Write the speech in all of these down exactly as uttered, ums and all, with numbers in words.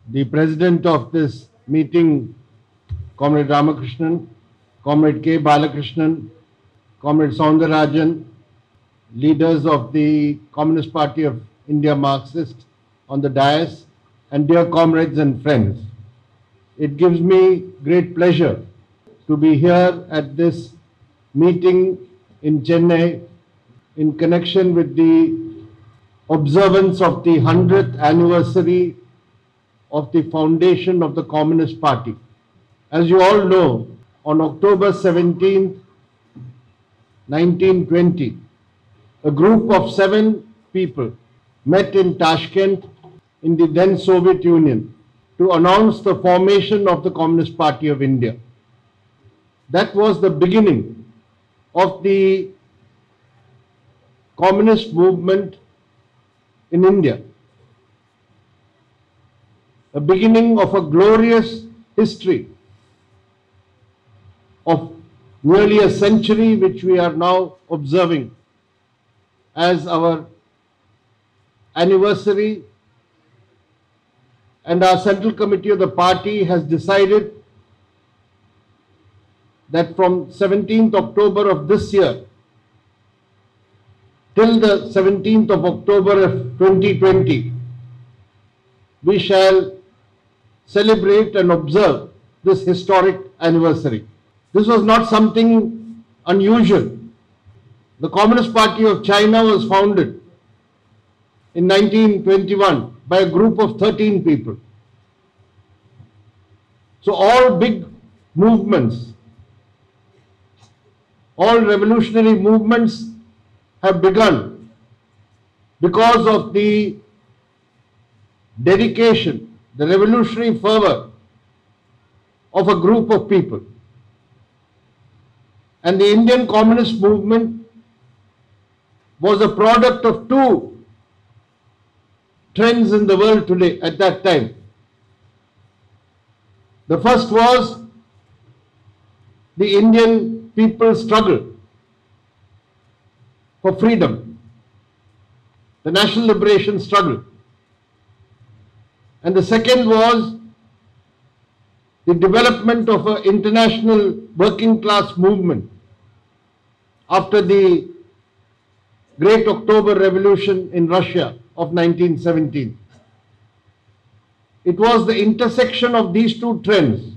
the president of this meeting, Comrade Ramakrishnan, Comrade K. Balakrishnan, Comrade Soundarajan, leaders of the Communist Party of India Marxist on the dais, and dear comrades and friends. It gives me great pleasure to be here at this meeting in Chennai in connection with the observance of the hundredth anniversary of the foundation of the Communist Party. As you all know, on October seventeenth, nineteen twenty, a group of seven people met in Tashkent in the then Soviet Union to announce the formation of the Communist Party of India. That was the beginning of the communist movement in India, a beginning of a glorious history of nearly a century, which we are now observing as our anniversary. And our Central Committee of the party has decided that from seventeenth October of this year till the seventeenth of October of twenty twenty, we shall celebrate and observe this historic anniversary. This was not something unusual. The Communist Party of China was founded in nineteen twenty-one by a group of thirteen people. So all big movements, all revolutionary movements have begun because of the dedication, the revolutionary fervor of a group of people. And the Indian Communist movement was a product of two trends in the world today at that time. The first was the Indian people's struggle for freedom, the national liberation struggle. And the second was the development of an international working class movement after the Great October Revolution in Russia of nineteen seventeen. It was the intersection of these two trends,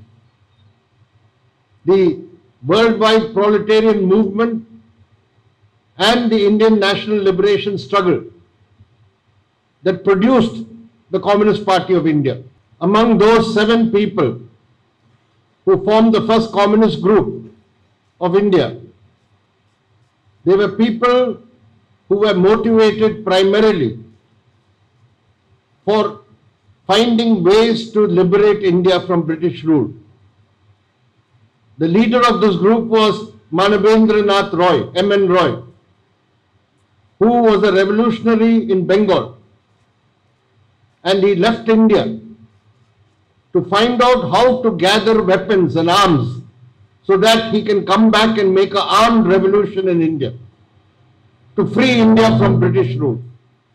the worldwide proletarian movement and the Indian national liberation struggle, that produced the Communist Party of India. Among those seven people who formed the first communist group of India, they were people who were motivated primarily for finding ways to liberate India from British rule. The leader of this group was Manabendranath Roy, M N Roy, who was a revolutionary in Bengal, and he left India to find out how to gather weapons and arms so that he can come back and make an armed revolution in India to free India from British rule.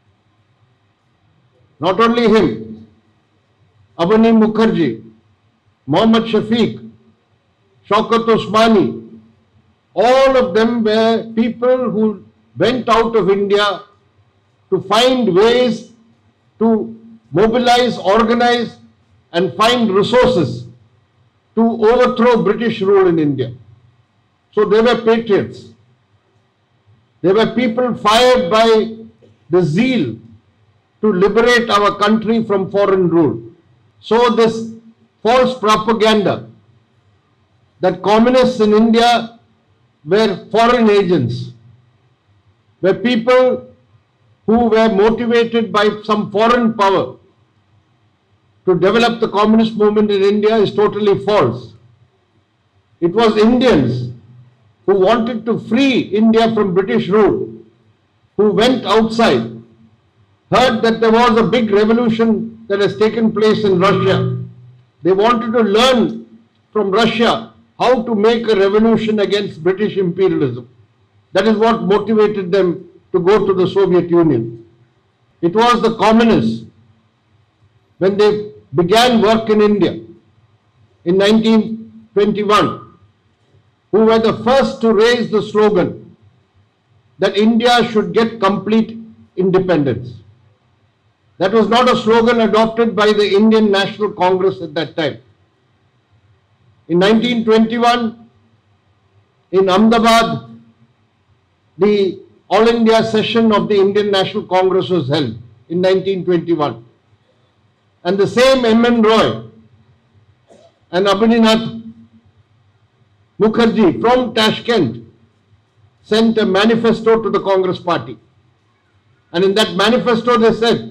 Not only him, Abani Mukherjee, Muhammad Shafiq, Shaukat Osmani, all of them were people who went out of India to find ways to mobilize, organize and find resources to overthrow British rule in India. So they were patriots. They were people fired by the zeal to liberate our country from foreign rule. So this false propaganda that communists in India were foreign agents, were people who were motivated by some foreign power to develop the communist movement in India, is totally false. It was Indians who wanted to free India from British rule, who went outside, heard that there was a big revolution that has taken place in Russia. They wanted to learn from Russia how to make a revolution against British imperialism. That is what motivated them to go to the Soviet Union. It was the communists, when they began work in India in nineteen twenty-one, who were the first to raise the slogan that India should get complete independence. That was not a slogan adopted by the Indian National Congress at that time. In nineteen twenty-one, in Ahmedabad, the All India session of the Indian National Congress was held in nineteen twenty-one. And the same M N Roy and Abhininath Mukherjee from Tashkent sent a manifesto to the Congress party. And in that manifesto they said,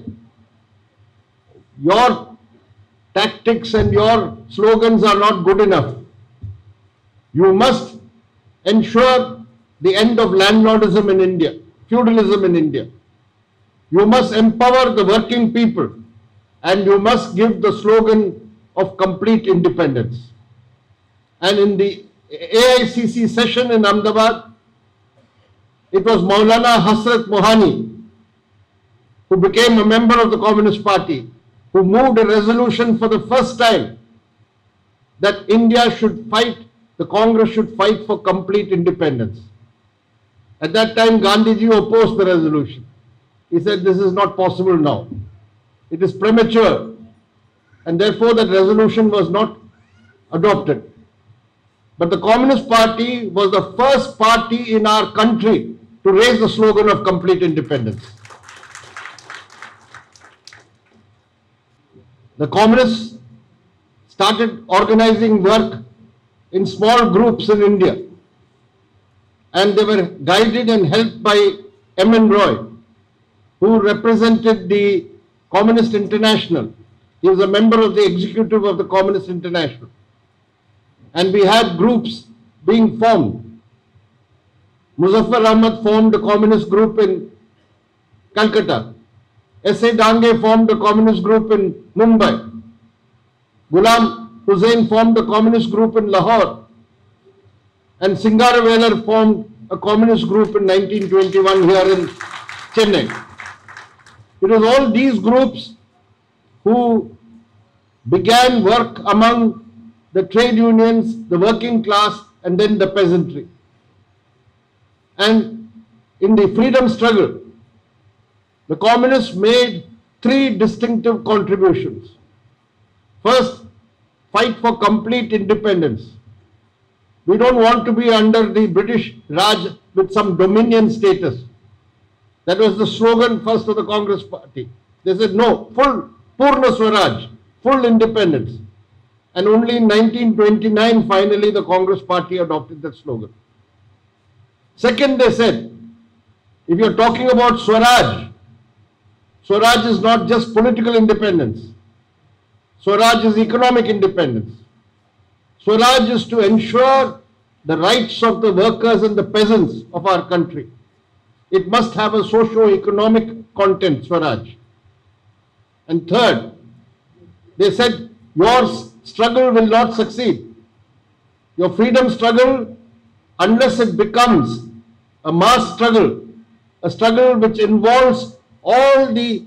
your tactics and your slogans are not good enough. You must ensure the end of landlordism in India, feudalism in India. You must empower the working people and you must give the slogan of complete independence. And in the A I C C session in Ahmedabad, it was Maulana Hasrat Mohani, who became a member of the Communist Party, who moved a resolution for the first time that India should fight, the Congress should fight for complete independence. At that time, Gandhiji opposed the resolution. He said, this is not possible now. It is premature. And therefore, that resolution was not adopted. But the Communist Party was the first party in our country to raise the slogan of complete independence. The Communists started organizing work in small groups in India. And they were guided and helped by M N Roy, who represented the Communist International. He was a member of the executive of the Communist International. And we had groups being formed. Muzaffar Ahmad formed a communist group in Calcutta. S A Dange formed a communist group in Mumbai. Ghulam Hussain formed a communist group in Lahore. And Singaravelar formed a communist group in nineteen twenty-one here in Chennai. It was all these groups who began work among the trade unions, the working class, and then the peasantry. And in the freedom struggle, the communists made three distinctive contributions. First, fight for complete independence. We don't want to be under the British Raj with some dominion status. That was the slogan first of the Congress Party. They said, no, full Purna Swaraj, full independence. And only in nineteen twenty-nine, finally, the Congress Party adopted that slogan. Second, they said, if you're talking about Swaraj, Swaraj is not just political independence. Swaraj is economic independence. Swaraj is to ensure the rights of the workers and the peasants of our country. It must have a socio-economic content, Swaraj. And third, they said, your struggle will not succeed. Your freedom struggle, unless it becomes a mass struggle, a struggle which involves all the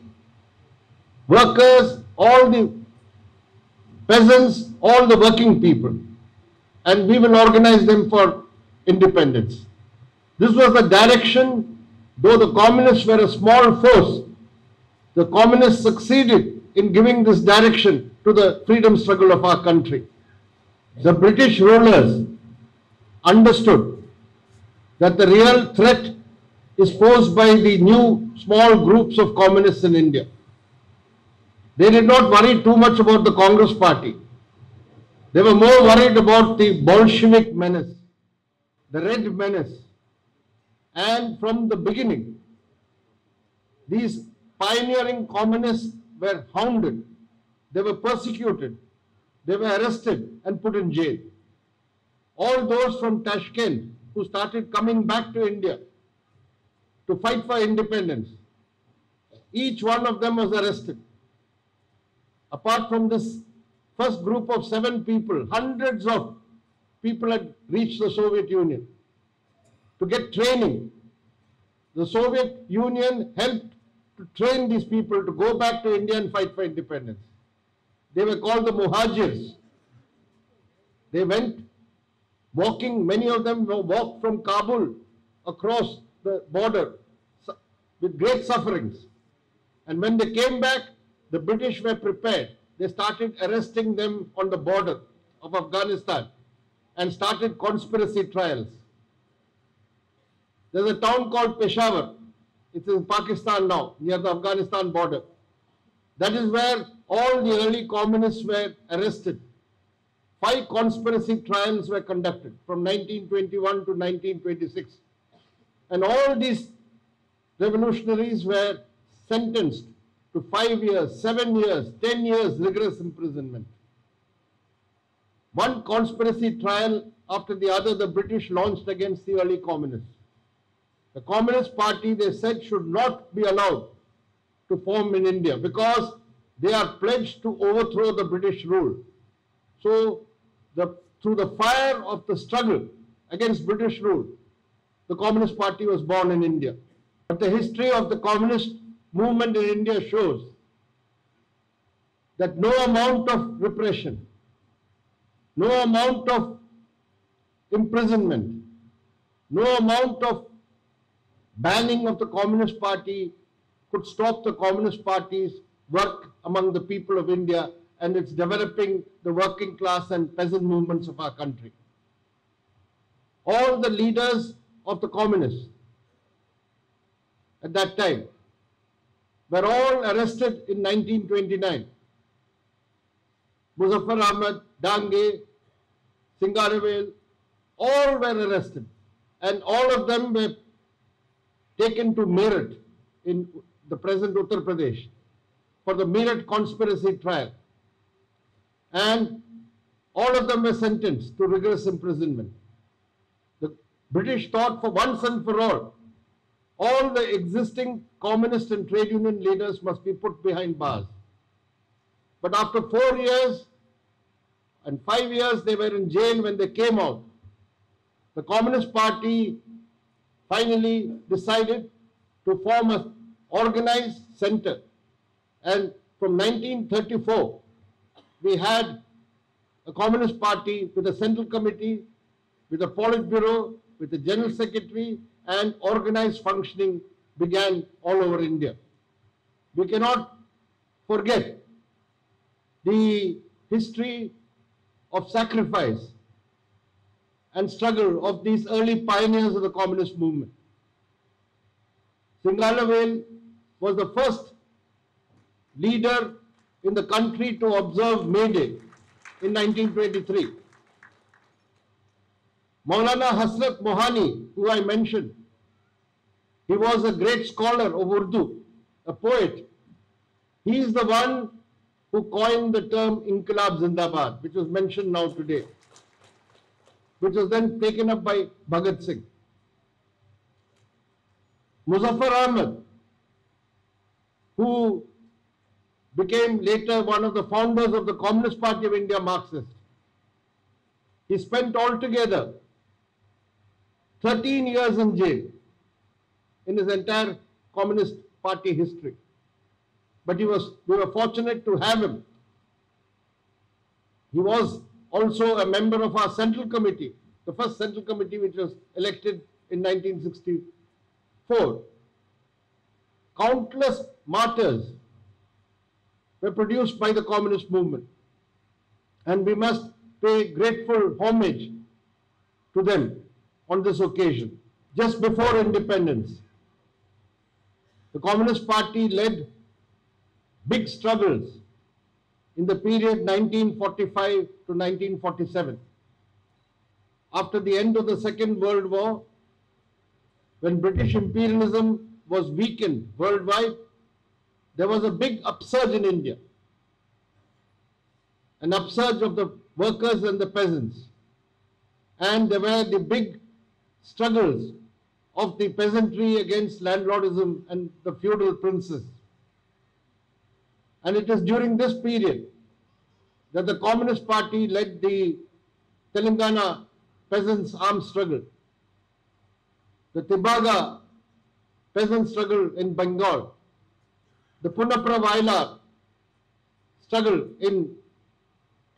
workers, all the peasants, all the working people, and we will organize them for independence. This was the direction. Though the communists were a small force, the communists succeeded in giving this direction to the freedom struggle of our country. The British rulers understood that the real threat is posed by the new small groups of communists in India. They did not worry too much about the Congress Party. They were more worried about the Bolshevik menace, the Red menace. And from the beginning, these pioneering communists were hounded, they were persecuted, they were arrested and put in jail. All those from Tashkent who started coming back to India to fight for independence, each one of them was arrested. Apart from this first group of seven people, hundreds of people had reached the Soviet Union to get training. The Soviet Union helped to train these people to go back to India and fight for independence. They were called the Muhajirs. They went walking, many of them walked from Kabul across the border with great sufferings. And when they came back, the British were prepared. They started arresting them on the border of Afghanistan and started conspiracy trials. There's a town called Peshawar. It's in Pakistan now, near the Afghanistan border. That is where all the early communists were arrested. Five conspiracy trials were conducted from nineteen twenty-one to nineteen twenty-six. And all these revolutionaries were sentenced to five years, seven years, ten years rigorous imprisonment. One conspiracy trial after the other the British launched against the early communists. The Communist Party, they said, should not be allowed to form in India because they are pledged to overthrow the British rule. So, the, through the fire of the struggle against British rule, the Communist Party was born in India. But the history of the communist movement in India shows that no amount of repression, no amount of imprisonment, no amount of banning of the Communist Party could stop the Communist Party's work among the people of India and its developing the working class and peasant movements of our country. All the leaders of the communists at that time were all arrested in nineteen twenty-nine. Muzaffar Ahmad, Dange, Singaravel, all were arrested and all of them were taken to Meerut in the present Uttar Pradesh for the Meerut conspiracy trial. And all of them were sentenced to rigorous imprisonment. The British thought for once and for all, all the existing communist and trade union leaders must be put behind bars. But after four years and five years they were in jail when they came out, the Communist Party finally decided to form an organized center. And from nineteen thirty-four, we had a Communist Party with a central committee, with a Politburo, with a general secretary, and organized functioning began all over India. We cannot forget the history of sacrifice and struggle of these early pioneers of the communist movement. Singaravel was the first leader in the country to observe May Day in nineteen twenty-three. Maulana Hasrat Mohani, who I mentioned, he was a great scholar of Urdu, a poet. He is the one who coined the term Inqilab Zindabad, which was mentioned now today, which was then taken up by Bhagat Singh. Muzaffar Ahmad, who became later one of the founders of the Communist Party of India, Marxist. He spent altogether thirteen years in jail in his entire Communist Party history. But he was, we were fortunate to have him. He was also a member of our Central Committee, the first Central Committee which was elected in nineteen sixty-four. Countless martyrs were produced by the communist movement, and we must pay grateful homage to them on this occasion. Just before independence, the Communist Party led big struggles in the period nineteen forty-five to nineteen forty-seven. After the end of the Second World War, when British imperialism was weakened worldwide, there was a big upsurge in India, an upsurge of the workers and the peasants. And there were the big struggles of the peasantry against landlordism and the feudal princes. And it is during this period that the Communist Party led the Telangana peasants' armed struggle, the Tibaga peasant struggle in Bengal, the Punapra Vailar struggle in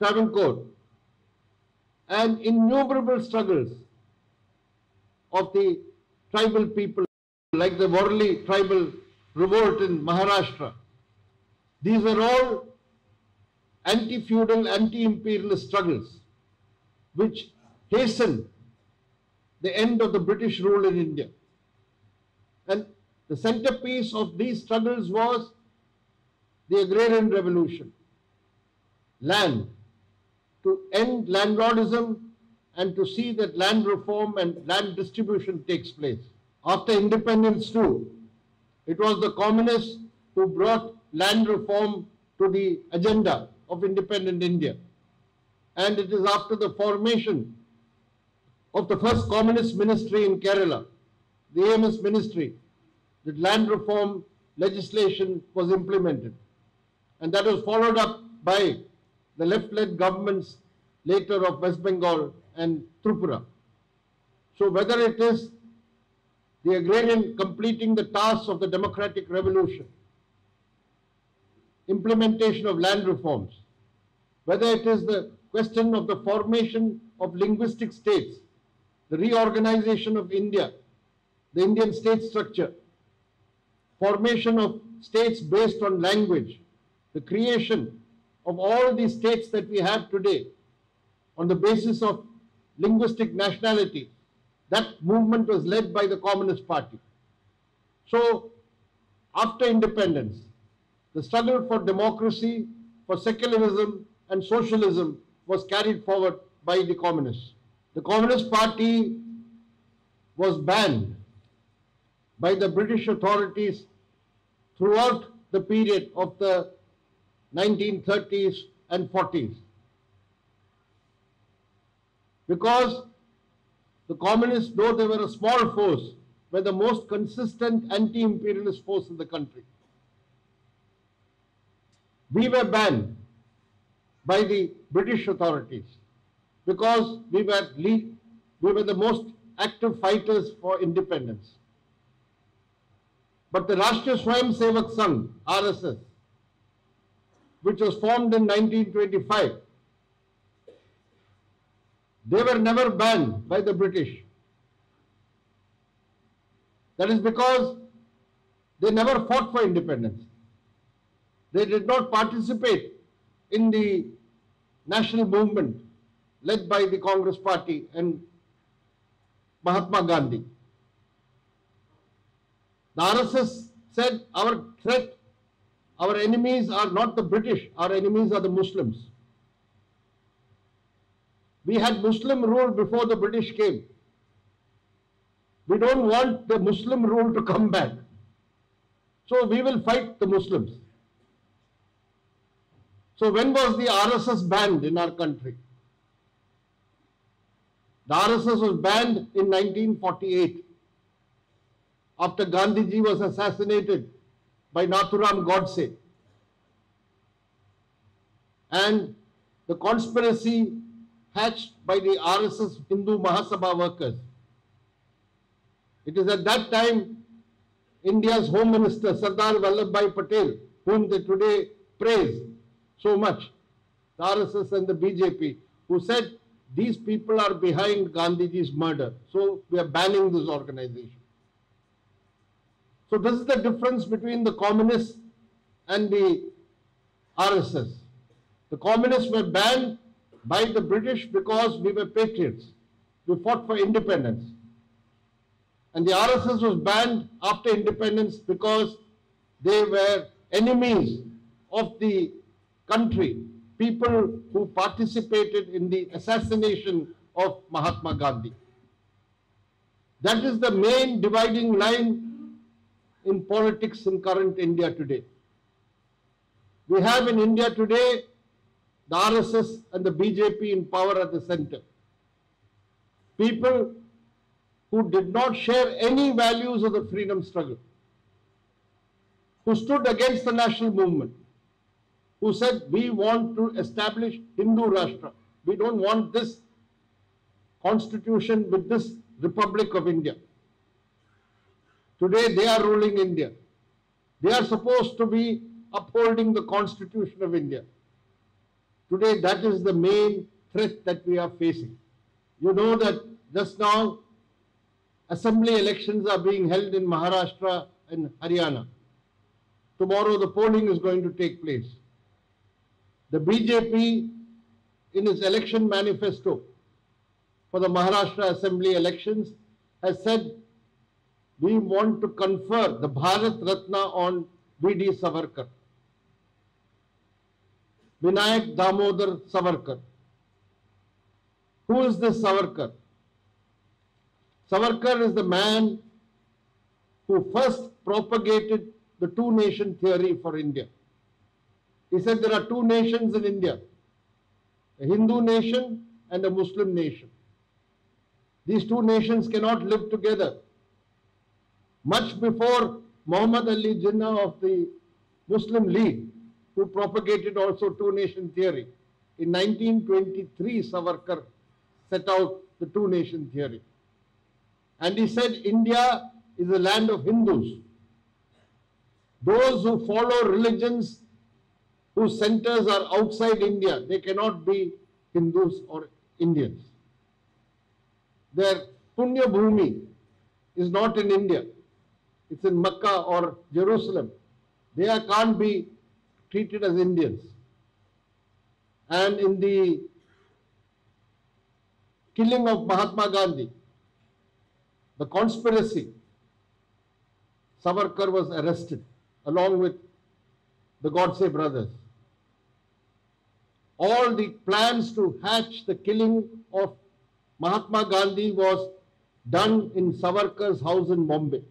Travancore, and innumerable struggles of the tribal people, like the Worli tribal revolt in Maharashtra. These are all anti-feudal, anti-imperialist struggles which hastened the end of the British rule in India. And the centerpiece of these struggles was the agrarian revolution. Land, to end landlordism and to see that land reform and land distribution takes place. After independence too, it was the communists who brought land reform to the agenda of independent India. And it is after the formation of the first communist ministry in Kerala, the A M S ministry, that land reform legislation was implemented. And that was followed up by the left-led governments later of West Bengal and Tripura. So whether it is the agrarian completing the tasks of the democratic revolution, implementation of land reforms, whether it is the question of the formation of linguistic states, the reorganization of India, the Indian state structure, formation of states based on language, the creation of all these states that we have today on the basis of linguistic nationality, that movement was led by the Communist Party. So, after independence, the struggle for democracy, for secularism and socialism was carried forward by the communists. The Communist Party was banned by the British authorities throughout the period of the nineteen thirties and forties, because the communists, though they were a small force, were the most consistent anti-imperialist force in the country. We were banned by the British authorities because we were, lead, we were the most active fighters for independence. But the Rashtriya Swayamsevak Sangh, R S S, which was formed in nineteen twenty-five, they were never banned by the British. That is because they never fought for independence. They did not participate in the national movement led by the Congress Party and Mahatma Gandhi. The R S S said our threat, our enemies are not the British, our enemies are the Muslims. We had Muslim rule before the British came. We don't want the Muslim rule to come back. So we will fight the Muslims. So when was the R S S banned in our country? The R S S was banned in nineteen forty-eight after Gandhiji was assassinated by Nathuram Godse. And the conspiracy hatched by the R S S Hindu Mahasabha workers. It is at that time India's Home Minister Sardar Vallabhbhai Patel, whom they today praise so much, the R S S and the B J P, who said these people are behind Gandhiji's murder, so we are banning this organization. So this is the difference between the communists and the R S S. The communists were banned by the British because we were patriots. We fought for independence. And the R S S was banned after independence because they were enemies of the country, people who participated in the assassination of Mahatma Gandhi. That is the main dividing line in politics in current India today. We have in India today the R S S and the B J P in power at the center. People who did not share any values of the freedom struggle, who stood against the national movement, who said we want to establish Hindu Rashtra. We don't want this constitution with this Republic of India. Today they are ruling India. They are supposed to be upholding the Constitution of India. Today, that is the main threat that we are facing. You know that just now, assembly elections are being held in Maharashtra and Haryana. Tomorrow, the polling is going to take place. The B J P, in its election manifesto for the Maharashtra assembly elections, has said we want to confer the Bharat Ratna on V D Savarkar, Vinayak Damodar Savarkar. Who is this Savarkar? Savarkar is the man who first propagated the two-nation theory for India. He said there are two nations in India, a Hindu nation and a Muslim nation. These two nations cannot live together. Much before Muhammad Ali Jinnah of the Muslim League, who propagated also two-nation theory, in nineteen twenty-three Savarkar set out the two-nation theory. And he said India is a land of Hindus. Those who follow religions whose centers are outside India, they cannot be Hindus or Indians. Their Punya Bhumi is not in India. It's in Mecca or Jerusalem. They are, can't be treated as Indians. And in the killing of Mahatma Gandhi, the conspiracy, Savarkar was arrested along with the Godse brothers. All the plans to hatch the killing of Mahatma Gandhi was done in Savarkar's house in Bombay.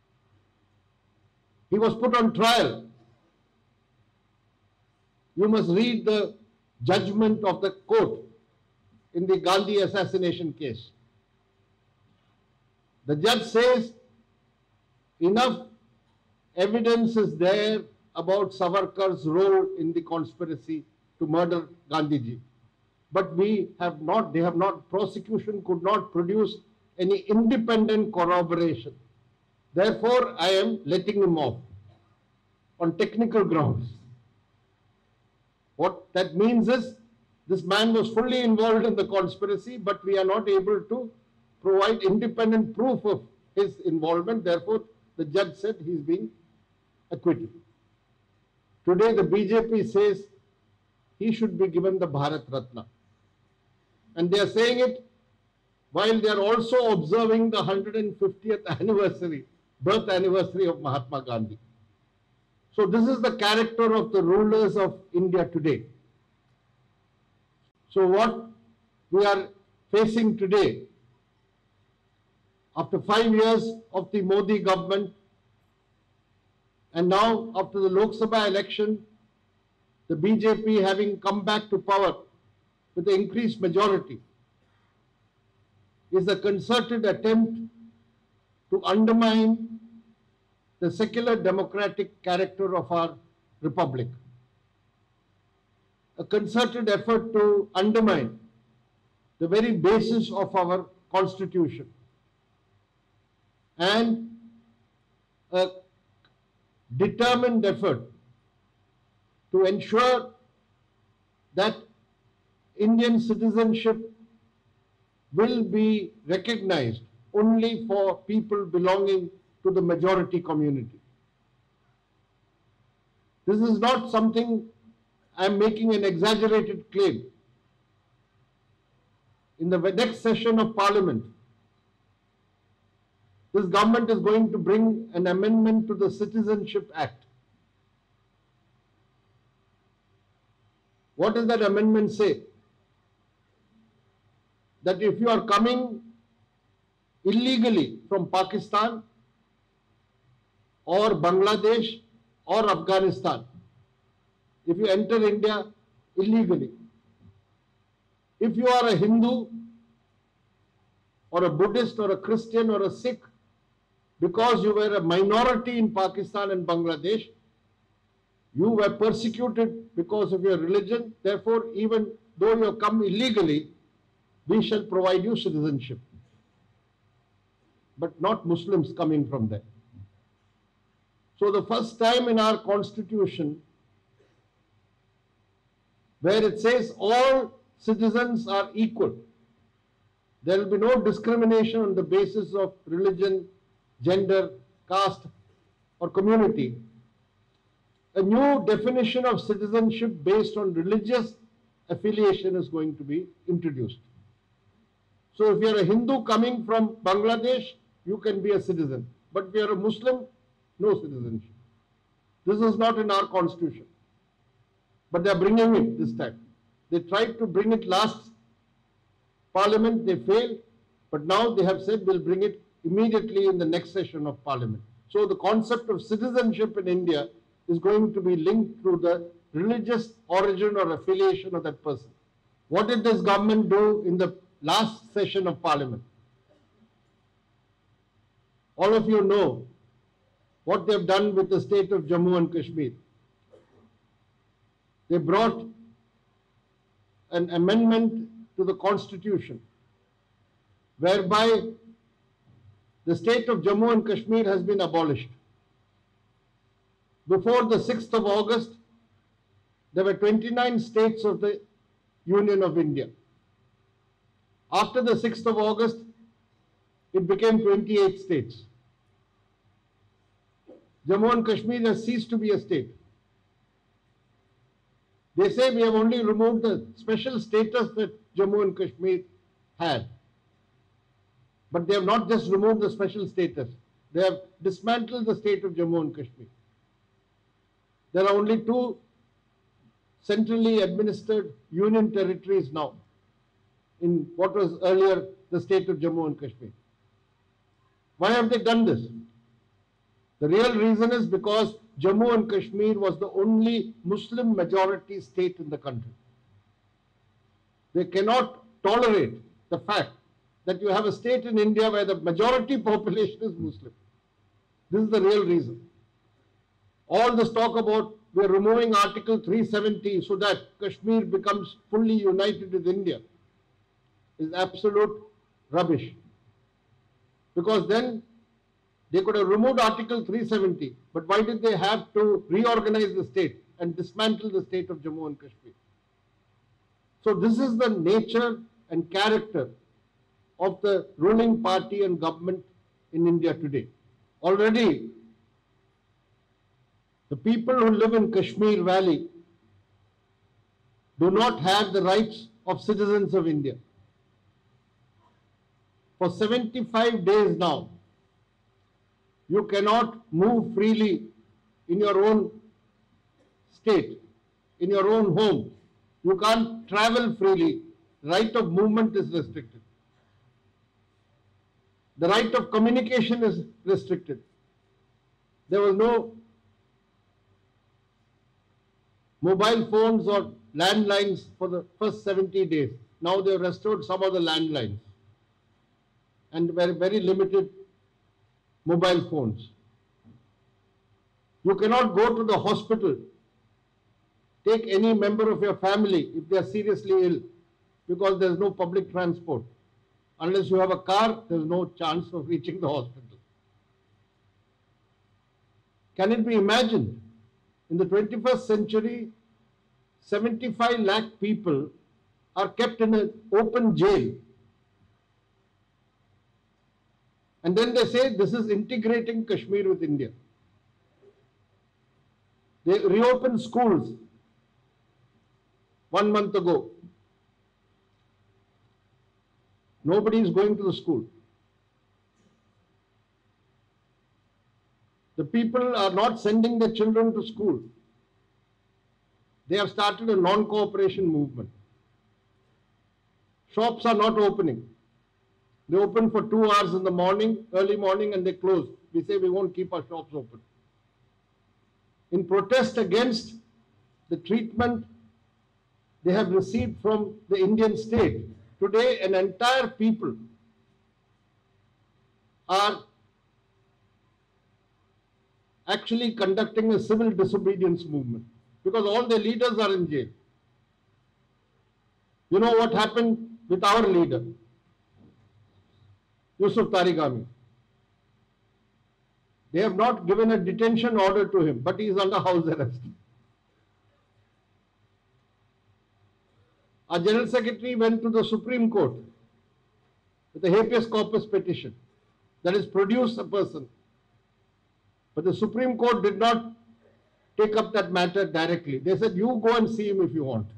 He was put on trial. You must read the judgment of the court in the Gandhi assassination case. The judge says enough evidence is there about Savarkar's role in the conspiracy to murder Gandhiji. But we have not, they have not, prosecution could not produce any independent corroboration. Therefore, I am letting him off on technical grounds. What that means is, this man was fully involved in the conspiracy, but we are not able to provide independent proof of his involvement. Therefore, the judge said he is being acquitted. Today, the B J P says he should be given the Bharat Ratna. And they are saying it while they are also observing the one hundred fiftieth anniversary, birth anniversary of Mahatma Gandhi. So this is the character of the rulers of India today. So what we are facing today, after five years of the Modi government, and now after the Lok Sabha election, the B J P having come back to power with the increased majority, is a concerted attempt to undermine the secular democratic character of our republic. A concerted effort to undermine the very basis of our constitution, and a determined effort to ensure that Indian citizenship will be recognized only for people belonging to the majority community. This is not something I am making an exaggerated claim. In the next session of Parliament, this government is going to bring an amendment to the Citizenship Act. What does that amendment say? That if you are coming illegally from Pakistan or Bangladesh or Afghanistan, if you enter India illegally, if you are a Hindu or a Buddhist or a Christian or a Sikh, because you were a minority in Pakistan and Bangladesh, you were persecuted because of your religion, therefore even though you have come illegally, we shall provide you citizenship. But not Muslims coming from there. So the first time in our constitution, where it says all citizens are equal. There will be no discrimination on the basis of religion, gender, caste, or community. A new definition of citizenship based on religious affiliation is going to be introduced. So if you are a Hindu coming from Bangladesh, you can be a citizen. But if you are a Muslim, no citizenship. This is not in our constitution. But they are bringing it this time. They tried to bring it last parliament, they failed. But now they have said we'll bring it immediately in the next session of parliament. So the concept of citizenship in India is going to be linked to the religious origin or affiliation of that person. What did this government do in the last session of parliament? All of you know what they have done with the state of Jammu and Kashmir. They brought an amendment to the constitution whereby the state of Jammu and Kashmir has been abolished. Before the sixth of August, there were twenty-nine states of the Union of India. After the sixth of August, it became twenty-eight states. Jammu and Kashmir has ceased to be a state. They say we have only removed the special status that Jammu and Kashmir had. But they have not just removed the special status. They have dismantled the state of Jammu and Kashmir. There are only two centrally administered union territories now in what was earlier the state of Jammu and Kashmir. Why have they done this? The real reason is because Jammu and Kashmir was the only Muslim majority state in the country. They cannot tolerate the fact that you have a state in India where the majority population is Muslim. This is the real reason. All this talk about we are removing Article three seventy so that Kashmir becomes fully united with India is absolute rubbish. Because then they could have removed Article three seventy, but why did they have to reorganize the state and dismantle the state of Jammu and Kashmir? So this is the nature and character of the ruling party and government in India today. Already, the people who live in Kashmir Valley do not have the rights of citizens of India. For seventy-five days now, you cannot move freely in your own state, in your own home. You can't travel freely. Right of movement is restricted. The right of communication is restricted. There was no mobile phones or landlines for the first seventy days. Now they have restored some of the landlines and very, very limited mobile phones. You cannot go to the hospital, take any member of your family if they are seriously ill, because there is no public transport. Unless you have a car, there is no chance of reaching the hospital. Can it be imagined? In the twenty-first century, seventy-five lakh people are kept in an open jail. And then they say this is integrating Kashmir with India. They reopened schools one month ago. Nobody is going to the school. The people are not sending their children to school. They have started a non-cooperation movement. Shops are not opening. They open for two hours in the morning, early morning, and they close. We say we won't keep our shops open. In protest against the treatment they have received from the Indian state, today an entire people are actually conducting a civil disobedience movement because all their leaders are in jail. You know what happened with our leader, Yusuf Tarigami? They have not given a detention order to him, but he is under house arrest. Our General Secretary went to the Supreme Court with a habeas corpus petition, that is, produce a person. But the Supreme Court did not take up that matter directly. They said, you go and see him if you want.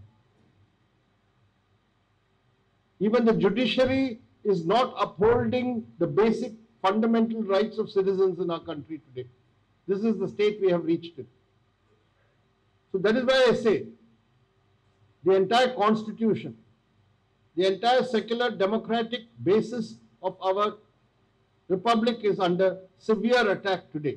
Even the judiciary is not upholding the basic fundamental rights of citizens in our country today. This is the state we have reached in. So that is why I say, the entire constitution, the entire secular democratic basis of our republic is under severe attack today.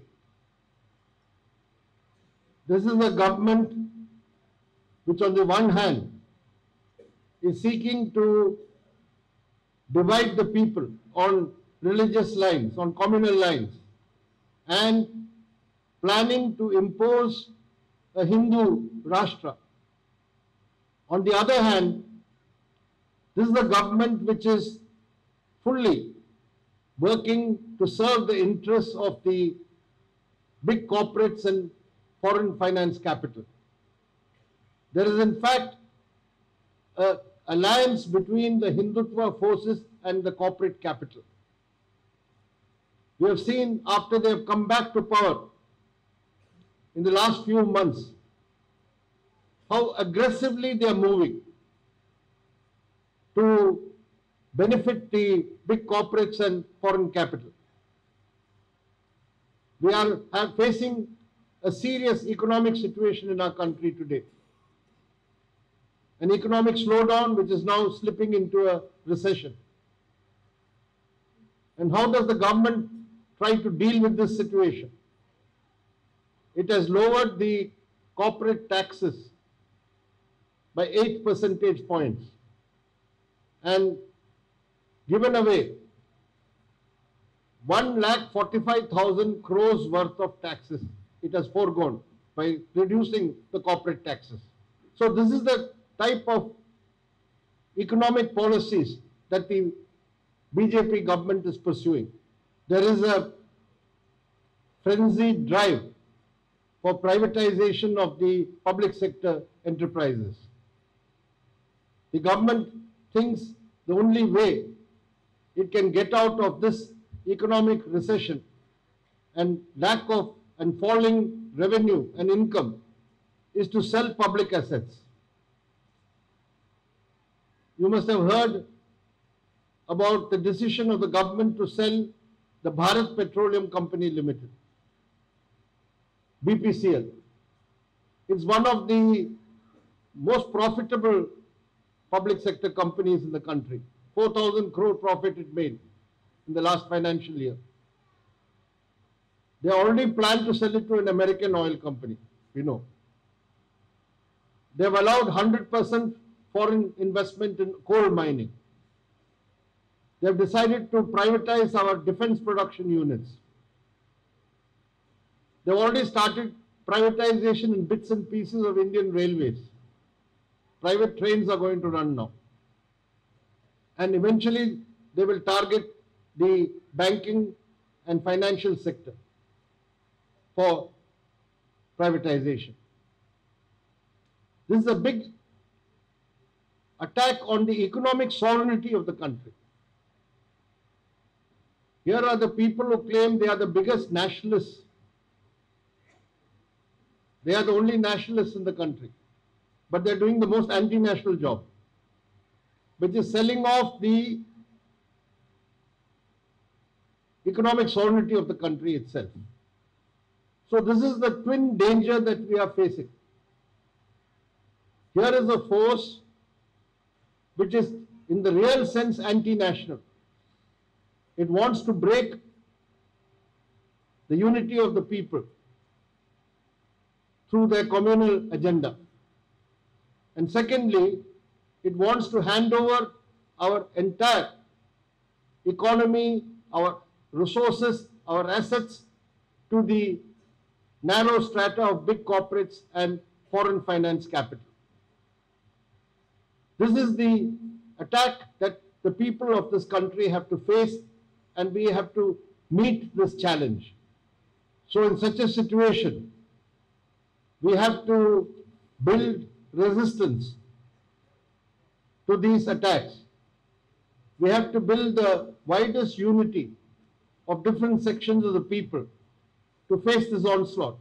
This is a government which on the one hand is seeking to divide the people on religious lines, on communal lines, and planning to impose a Hindu Rashtra. On the other hand, this is a government which is fully working to serve the interests of the big corporates and foreign finance capital. There is in fact an alliance between the Hindutva forces and the corporate capital. We have seen after they have come back to power in the last few months how aggressively they are moving to benefit the big corporates and foreign capital. We are, are facing a serious economic situation in our country today. An economic slowdown which is now slipping into a recession. And how does the government try to deal with this situation? It has lowered the corporate taxes by eight percentage points and given away one lakh forty-five thousand crores worth of taxes. It has foregone by reducing the corporate taxes. So this is the type of economic policies that the B J P government is pursuing. There is a frenzied drive for privatization of the public sector enterprises. The government thinks the only way it can get out of this economic recession and lack of and falling revenue and income is to sell public assets. You must have heard about the decision of the government to sell the Bharat Petroleum Company Limited, B P C L. It's one of the most profitable public sector companies in the country. four thousand crore profit it made in the last financial year. They already plan to sell it to an American oil company, you know. They have allowed one hundred percent foreign investment in coal mining. They have decided to privatize our defense production units. They have already started privatization in bits and pieces of Indian railways. Private trains are going to run now. And eventually they will target the banking and financial sector for privatization. This is a big attack on the economic sovereignty of the country. Here are the people who claim they are the biggest nationalists. They are the only nationalists in the country. But they are doing the most anti-national job, which is selling off the economic sovereignty of the country itself. So this is the twin danger that we are facing. Here is a force which is in the real sense anti-national. It wants to break the unity of the people through their communal agenda. And secondly, it wants to hand over our entire economy, our resources, our assets to the narrow strata of big corporates and foreign finance capital. This is the attack that the people of this country have to face, and we have to meet this challenge. So in such a situation, we have to build resistance to these attacks. We have to build the widest unity of different sections of the people to face this onslaught.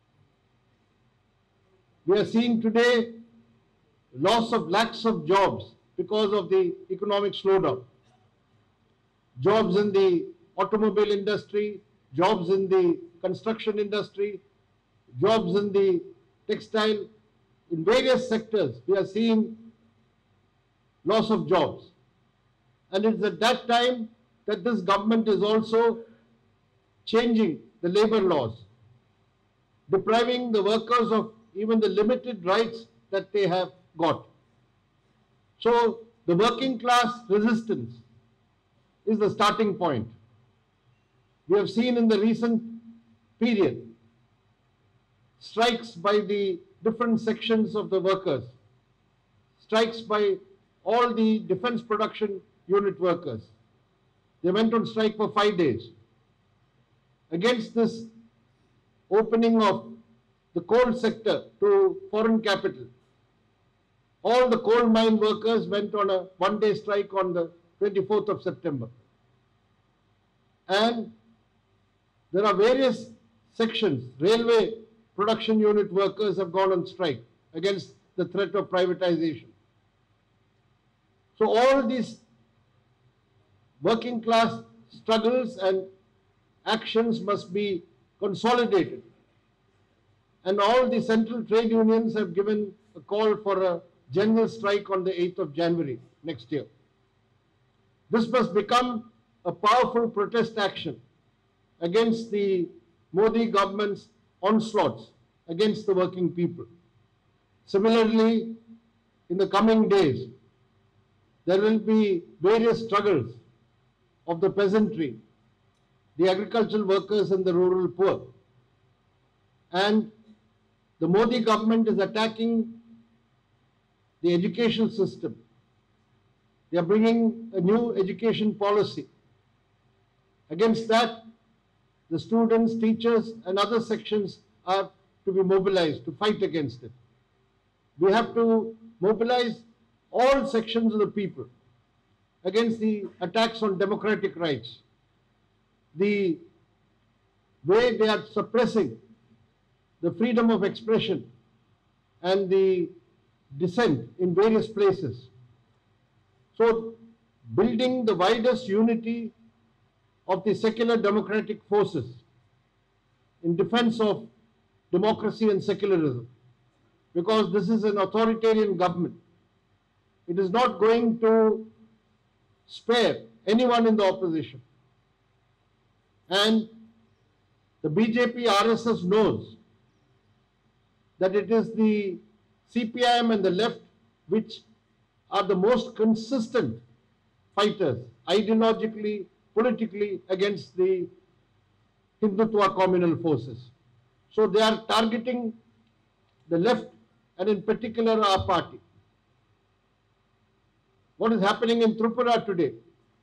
We are seeing today loss of lakhs of jobs because of the economic slowdown. Jobs in the automobile industry, jobs in the construction industry, jobs in the textile, in various sectors, we are seeing loss of jobs. And it's at that time that this government is also changing the labor laws, depriving the workers of even the limited rights that they have got. So the working class resistance is the starting point. We have seen in the recent period strikes by the different sections of the workers, strikes by all the defense production unit workers. They went on strike for five days. Against this opening of the coal sector to foreign capital, all the coal mine workers went on a one-day strike on the twenty-fourth of September. And there are various sections, railway production unit workers have gone on strike against the threat of privatization. So all these working class struggles and actions must be consolidated. And all the central trade unions have given a call for a general strike on the eighth of January next year. This must become a powerful protest action against the Modi government's onslaughts against the working people. Similarly, in the coming days, there will be various struggles of the peasantry, the agricultural workers and the rural poor. And the Modi government is attacking the education system. They are bringing a new education policy. Against that, the students, teachers and other sections are to be mobilized to fight against it. We have to mobilize all sections of the people against the attacks on democratic rights, the way they are suppressing the freedom of expression and the dissent in various places. So, building the widest unity of the secular democratic forces in defense of democracy and secularism, because this is an authoritarian government. It is not going to spare anyone in the opposition. And the B J P R S S knows that it is the C P I M and the left which are the most consistent fighters ideologically, politically against the Hindutva communal forces. So they are targeting the left and in particular our party. What is happening in Tripura today?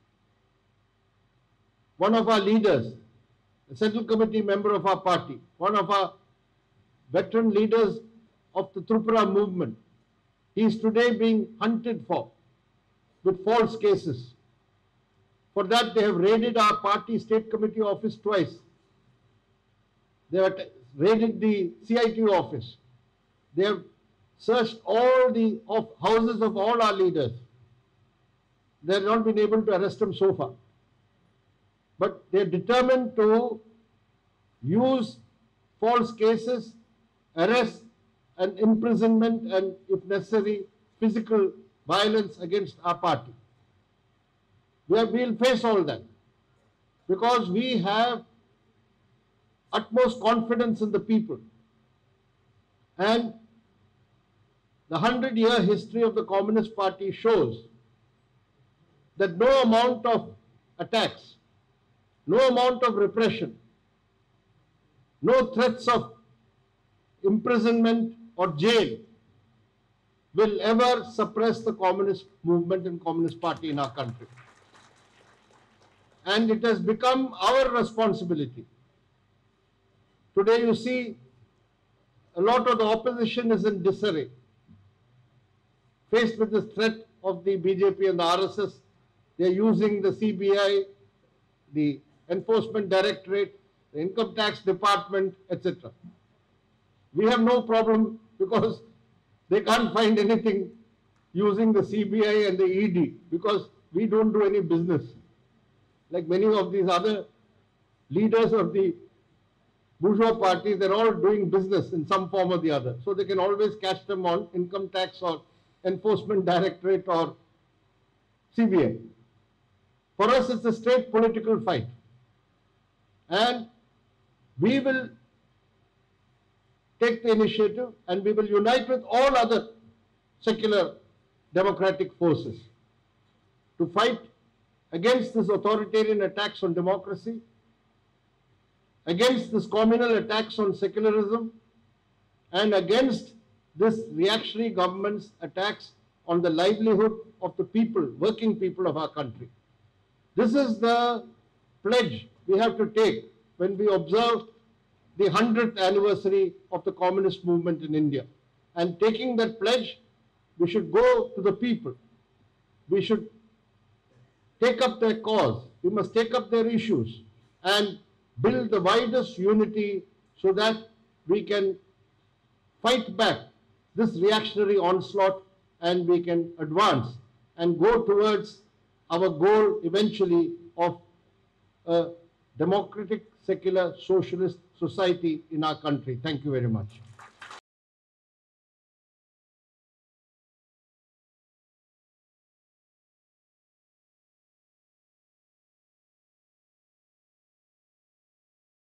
One of our leaders, a Central Committee member of our party, one of our veteran leaders of the Tripura movement, he is today being hunted for with false cases. For that, they have raided our party state committee office twice. They have raided the C I T office. They have searched all the of houses of all our leaders. They have not been able to arrest them so far. But they are determined to use false cases, arrest and imprisonment and, if necessary, physical violence against our party. We will face all that because we have utmost confidence in the people. And the hundred-year history of the Communist Party shows that no amount of attacks, no amount of repression, no threats of imprisonment or jail will ever suppress the communist movement and Communist Party in our country. And it has become our responsibility. Today you see a lot of the opposition is in disarray, faced with the threat of the B J P and the R S S. They are using the C B I, the Enforcement Directorate, the Income Tax Department, et cetera. We have no problem because they can't find anything using the C B I and the E D because we don't do any business. Like many of these other leaders of the bourgeois parties, they're all doing business in some form or the other. So they can always catch them on income tax or enforcement directorate or C B I. For us, it's a straight political fight. And we will take the initiative and we will unite with all other secular democratic forces to fight against this authoritarian attacks on democracy, against this communal attacks on secularism, and against this reactionary government's attacks on the livelihood of the people, working people of our country. This is the pledge we have to take when we observe the hundredth anniversary of the communist movement in India. And taking that pledge, we should go to the people. We should take up their cause. We must take up their issues and build the widest unity so that we can fight back this reactionary onslaught and we can advance and go towards our goal eventually of a democratic, secular, socialist society in our country. Thank you very much.